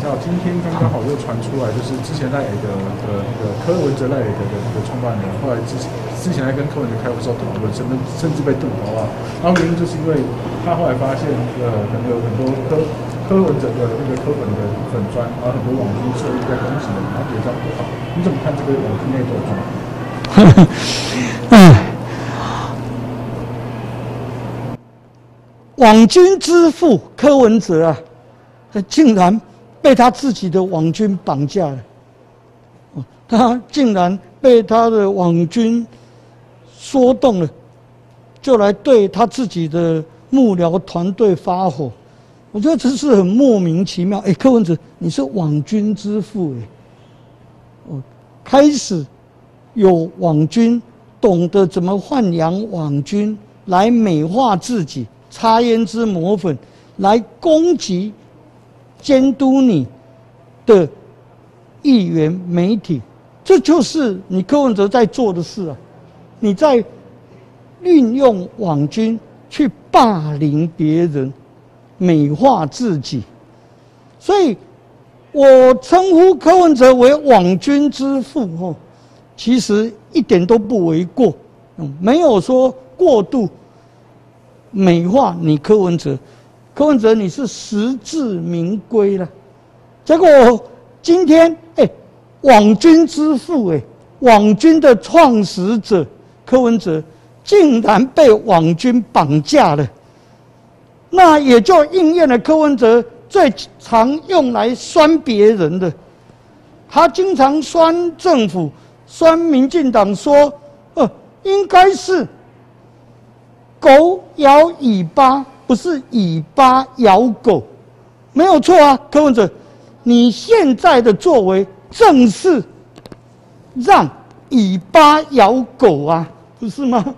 到，今天刚好又传出来，就是之前赖磊的那个柯文哲赖磊的那个创办人，后来之前在跟柯文哲开会时候讨论，甚至被动刀啊。然后原因就是因为他后来发现，可能有很多柯文哲的那个柯本的粉砖，然后很多网军涉入在攻击人，然后觉得这样不好。你怎么看这个网军内斗状况？ 网军之父柯文哲啊，他竟然被他自己的网军绑架了。他竟然被他的网军说动了，就来对他自己的幕僚团队发火。我觉得这是很莫名其妙。柯文哲，你是网军之父开始有网军懂得怎么豢养网军来美化自己。擦胭脂抹粉来攻击、监督你的议员、媒体，这就是你柯文哲在做的事啊！你在运用网军去霸凌别人、美化自己，所以我称呼柯文哲为网军之父其实一点都不为过，没有说过度。美化你柯文哲，柯文哲你是实至名归了。结果今天网军之父网军的创始者柯文哲竟然被网军绑架了，那也就应验了柯文哲最常用来酸别人的。他经常酸政府、酸民进党说，应该是。狗咬尾巴，不是尾巴咬狗，没有错啊，柯文哲，你现在的作为正是让尾巴咬狗啊，不是吗？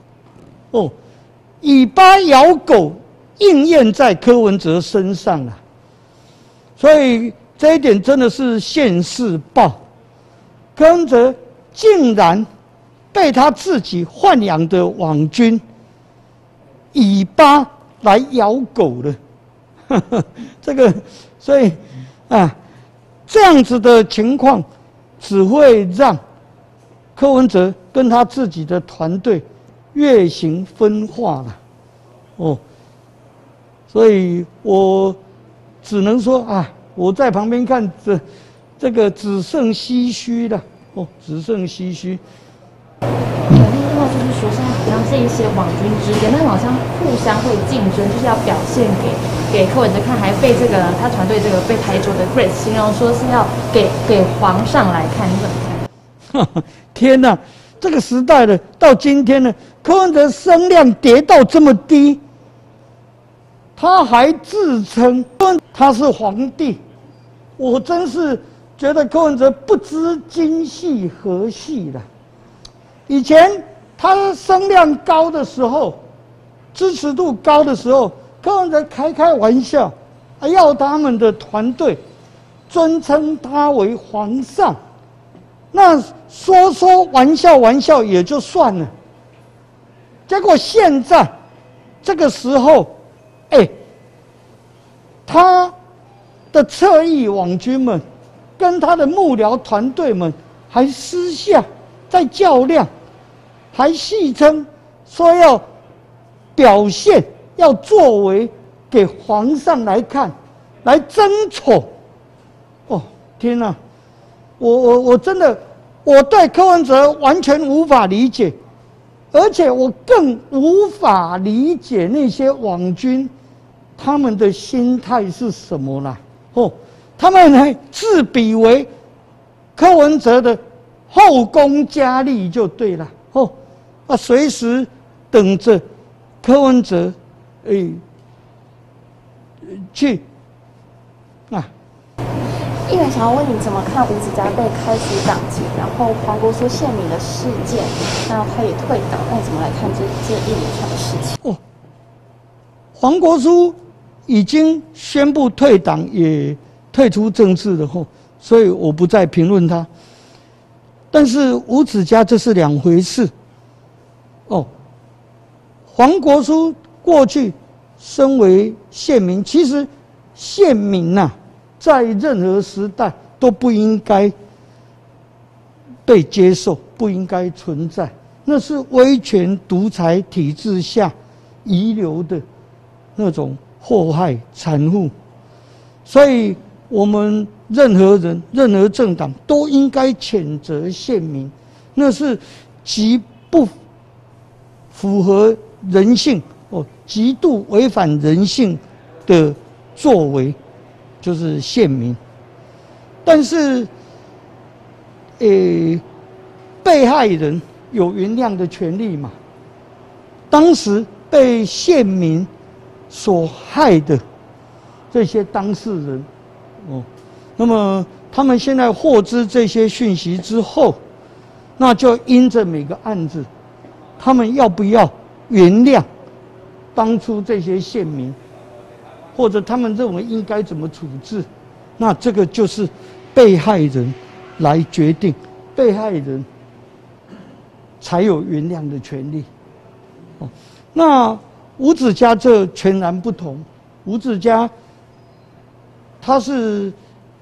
尾巴咬狗应验在柯文哲身上了，所以这一点真的是现世报。柯文哲竟然被他自己豢养的网军。尾巴来咬狗了，这个，所以这样子的情况只会让柯文哲跟他自己的团队越行分化了，所以我只能说我在旁边看这个只剩唏嘘了，只剩唏嘘。 就是说，现在好像这一些网军之间，但好像互相会竞争，就是要表现给柯文哲看，还被这个他团队这个被排除的 Grace 形容说是要给皇上来看，你怎么看？ 天哪，这个时代的到今天呢，柯文哲声量跌到这么低，他还自称他是皇帝，我真是觉得柯文哲不知今夕何夕了。以前他声量高的时候，支持度高的时候，柯文哲开玩笑，要他们的团队尊称他为皇上，那说玩笑也就算了。结果现在这个时候，他的侧翼网军们跟他的幕僚团队们还私下在较量。还戏称说要表现，要作为给皇上来看，来争宠。天哪！我真的我对柯文哲完全无法理解，而且我更无法理解那些网军他们的心态是什么啦？他们还自比为柯文哲的后宫佳丽就对了。随时等着柯文哲，去议员想要问你怎么看吴子嘉被开除党籍，然后黄国书泄密的事件，那他也退党，那你怎么来看这一连串的事情？ 黄国书已经宣布退党，也退出政治了所以我不再评论他。但是吴子嘉这是两回事。黄国书过去身为县民，其实县民在任何时代都不应该被接受，不应该存在。那是威权独裁体制下遗留的那种祸害残酷。所以，我们任何人、任何政党都应该谴责县民，那是极不符合人性极度违反人性的作为，就是县民。但是，被害人有原谅的权利嘛？当时被县民所害的这些当事人，那么他们现在获知这些讯息之后，那就因着每个案子，他们要不要原谅当初这些县民，或者他们认为应该怎么处置，那这个就是被害人来决定，被害人才有原谅的权利。那吴子嘉这全然不同，吴子嘉他是，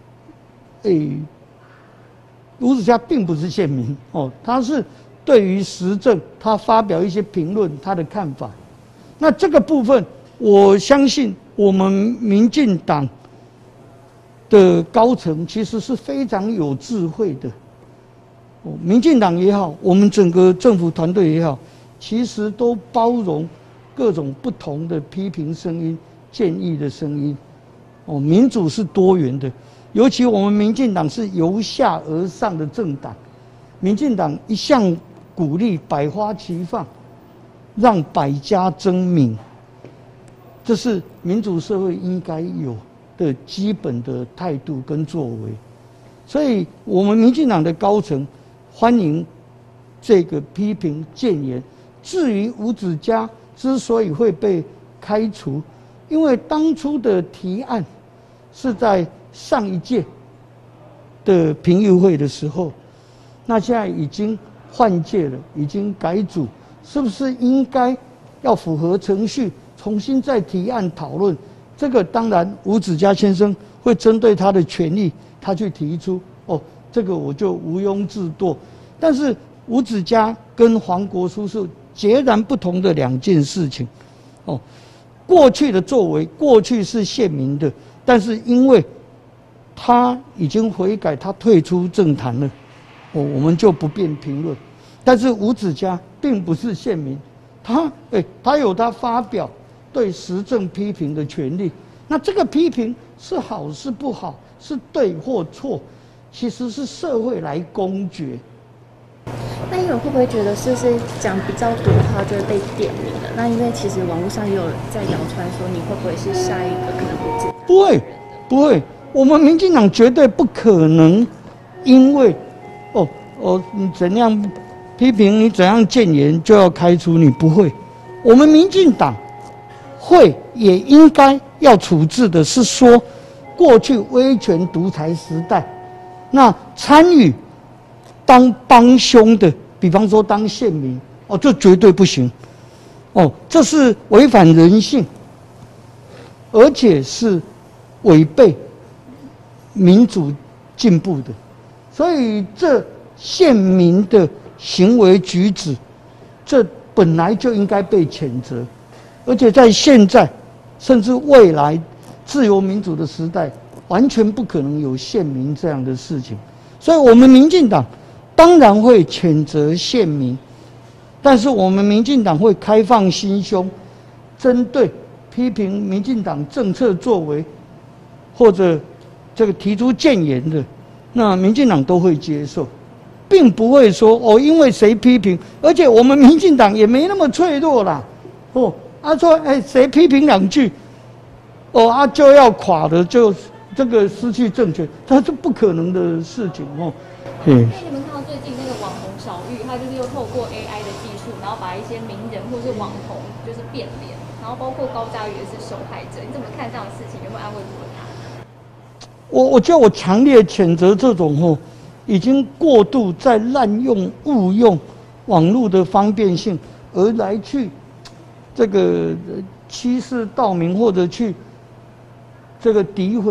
吴子嘉并不是县民他是对于时政他发表一些评论，他的看法。那这个部分，我相信我们民进党的高层其实是非常有智慧的。民进党也好，我们整个政府团队也好，其实都包容各种不同的批评声音、建议的声音。民主是多元的，尤其我们民进党是由下而上的政党，民进党一向鼓励百花齐放，让百家争鸣，这是民主社会应该有的基本的态度跟作为。所以，我们民进党的高层欢迎这个批评谏言。至于吴子嘉之所以会被开除，因为当初的提案是在上一届的评议会的时候，那现在已经换届了，已经改组，是不是应该要符合程序，重新再提案讨论？这个当然吴子嘉先生会针对他的权利，他去提出这个我就毋庸置疑。但是吴子嘉跟黄国书是截然不同的两件事情。过去的作为，过去是县民的，但是因为他已经悔改，他退出政坛了，我们就不便评论。但是吴子嘉并不是县民，他有他发表对时政批评的权利。那这个批评是好是不好，是对或错，其实是社会来公决。 那你们会不会觉得是讲比较多的话就会被点名了？那因为其实网络上也有在谣传说你会不会是下一个可能会进？ 不会，我们民进党绝对不可能因为你怎样批评，你怎样谏言就要开除你，不会。我们民进党会也应该要处置的是说，过去威权独裁时代，那参与当帮凶的，比方说当县民，这绝对不行，这是违反人性，而且是违背民主进步的，所以这县民的行为举止，这本来就应该被谴责，而且在现在甚至未来自由民主的时代，完全不可能有县民这样的事情，所以我们民进党当然会谴责县民，但是我们民进党会开放心胸，针对批评民进党政策作为，或者这个提出谏言的，那民进党都会接受，并不会说因为谁批评，而且我们民进党也没那么脆弱啦，说谁批评两句，就要垮了，就这个失去政权，它是不可能的事情那你们看到最近那个网红小玉，他就是又透过 AI 的技术，然后把一些名人或是网红就是变脸，然后包括高嘉瑜也是受害者，你怎么看这样的事情？有没有安慰过他？ 我觉得我强烈谴责这种已经过度在滥用、误用网络的方便性，而来去这个欺世盗名，或者去这个诋毁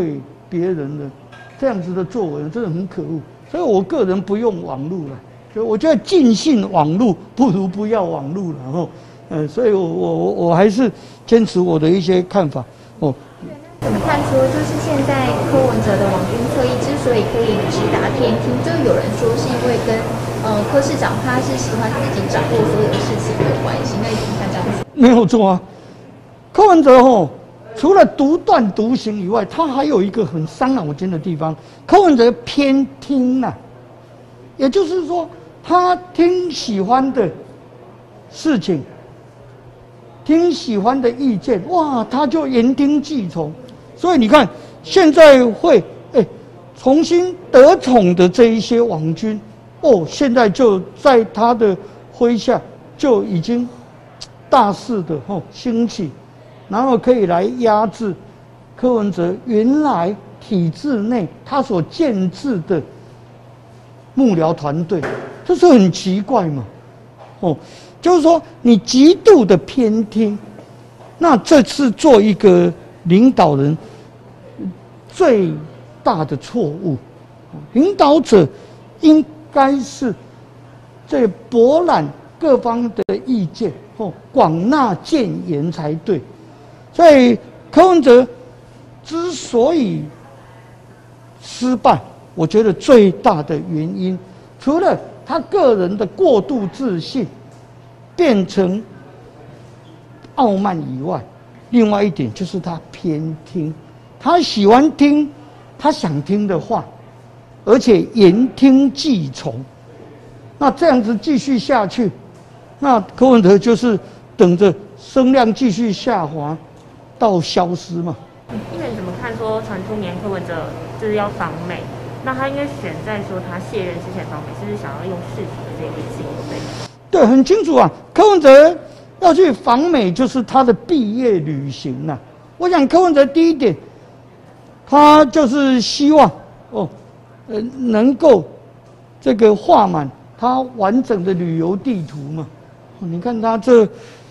别人的这样子的作为，真的很可恶。所以我个人不用网络了，就我觉得尽信网络不如不要网络了。然后，所以我还是坚持我的一些看法。哦， 怎么看说，就是现在柯文哲的网军侧翼之所以可以直达天听，就有人说是因为跟柯市长他是喜欢自己掌握所有的事情有关系，那你怎么看这样子？ 没有错啊，柯文哲除了独断独行以外，他还有一个很伤脑筋的地方。柯文哲偏听啊，也就是说，他听喜欢的事情，听喜欢的意见，哇，他就言听计从。所以你看，现在会重新得宠的这一些网军，现在就在他的麾下就已经大肆的兴起，然后可以来压制柯文哲原来体制内他所建制的幕僚团队，这是很奇怪嘛？就是说你极度的偏听，那这次做一个领导人最大的错误，领导者应该是这博览各方的意见，广纳谏言才对。所以柯文哲之所以失败，我觉得最大的原因，除了他个人的过度自信变成傲慢以外，另外一点就是他偏听，他喜欢听他想听的话，而且言听计从。那这样子继续下去，那柯文哲就是等着声量继续下滑到消失嘛。 议员怎么看说传出年柯文哲就是要访美，那他应该选在说他卸任之前访美，是不是想要用市场的这个机会？对， 很清楚啊，柯文哲要去访美就是他的毕业旅行啊。我想柯文哲第一点，他就是希望能够这个画满他完整的旅游地图嘛。你看他这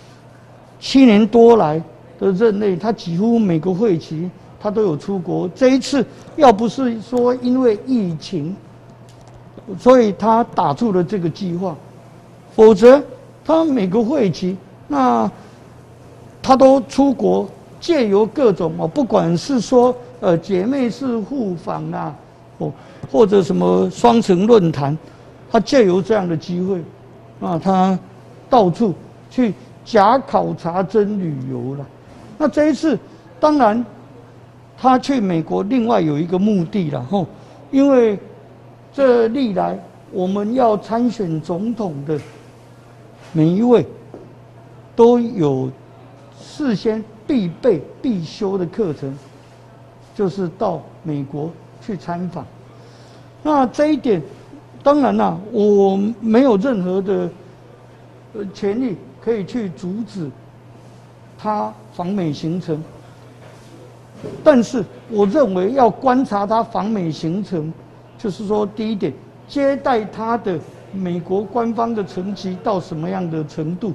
7年多来的任内，他几乎每个会期他都有出国。这一次要不是说因为疫情，所以他打出了这个计划，否则他每个会期那他都出国，借由各种不管是说姐妹式互访啊，或者什么双城论坛，他借由这样的机会，他到处去假考察真旅游了。那这一次，当然他去美国另外有一个目的了因为这历来我们要参选总统的每一位都有事先必备必修的课程，就是到美国去参访。那这一点当然啦，我没有任何的权利可以去阻止他访美行程，但是我认为要观察他访美行程，就是说第一点，接待他的美国官方的层级到什么样的程度，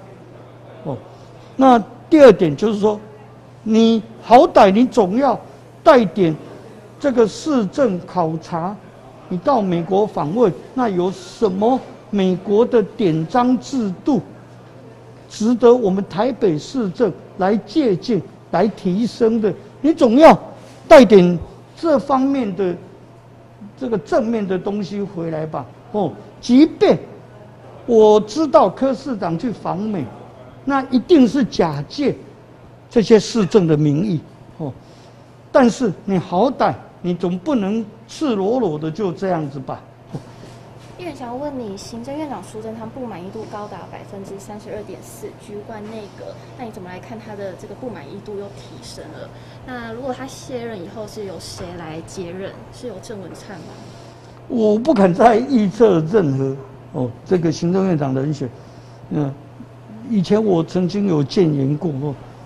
那第二点就是说，你好歹你总要带点这个市政考察，你到美国访问，那有什么美国的典章制度值得我们台北市政来借鉴、来提升的？你总要带点这方面的这个正面的东西回来吧。即便我知道柯市长去访美，那一定是假借这些市政的名义，但是你好歹你总不能赤裸裸的就这样子吧。 议员想要问你，行政院长苏贞昌不满意度高达32.4%，居冠内阁，那你怎么来看他的这个不满意度又提升了？那如果他卸任以后是由谁来接任？是由郑文灿吗？ 我不敢再预测任何这个行政院长人选。以前我曾经有谏言过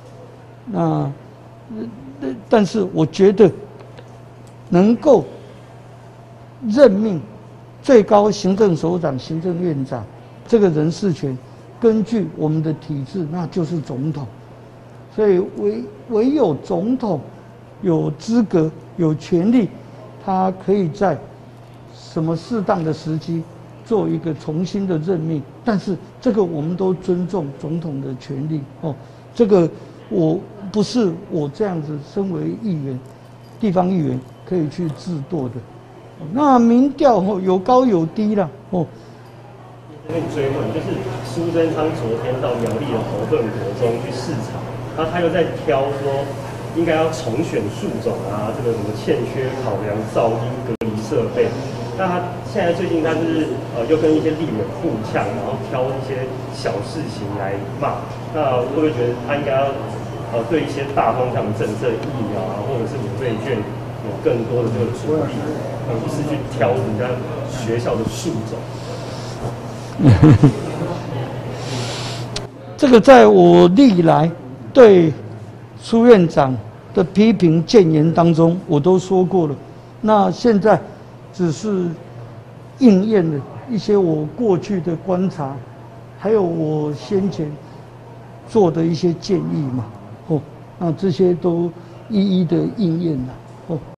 但是我觉得能够任命最高行政首长、行政院长这个人事权，根据我们的体制，那就是总统。所以唯有总统有资格有权利，他可以在什么适当的时机做一个重新的任命，但是这个我们都尊重总统的权利哦。这个我不是我这样子身为议员、地方议员可以去制作的。那民调哦有高有低啦哦。 跟你追问，就是苏贞昌昨天到苗栗的侯奋国中去视察，然后他又在挑说应该要重选树种啊，这个什么欠缺考量噪音隔离设备。那他现在最近他就是又跟一些立委互呛，然后挑一些小事情来骂。那会不会觉得他应该要对一些大方向的政策，疫苗啊，或者是五倍券有更多的这个主力，而不是去挑人家学校的树种？ 这个在我历来对苏院长的批评谏言当中，我都说过了。那现在只是应验了一些我过去的观察，还有我先前做的一些建议嘛。哦，那这些都一一的应验了。哦。